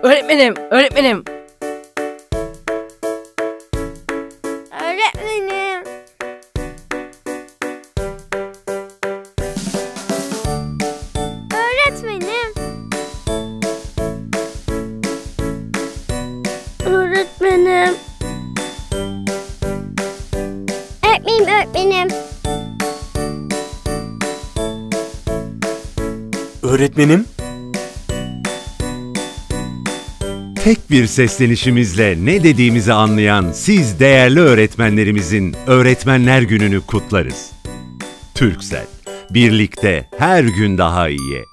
Öğretmenim, öğretmenim. Öğretmenim. Öğretmenim. Öğretmenim. Öğretmenim. Öğretmenim. Tek bir seslenişimizle ne dediğimizi anlayan siz değerli öğretmenlerimizin Öğretmenler Günü'nü kutlarız. Turkcell, birlikte her gün daha iyiye.